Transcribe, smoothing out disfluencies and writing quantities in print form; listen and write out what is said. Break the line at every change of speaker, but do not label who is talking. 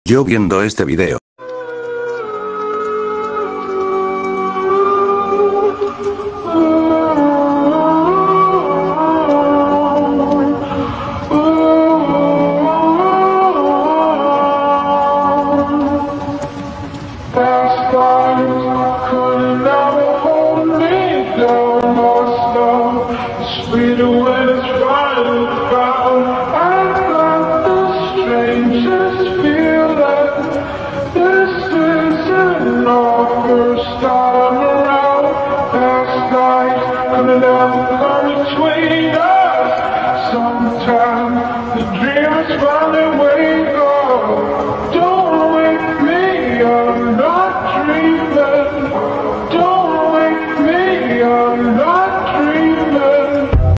Yo viendo este video.
Sweeter when it's right about. I've got the strangest feeling. This isn't our first time around. Past life could never come between us. Sometimes the dream is running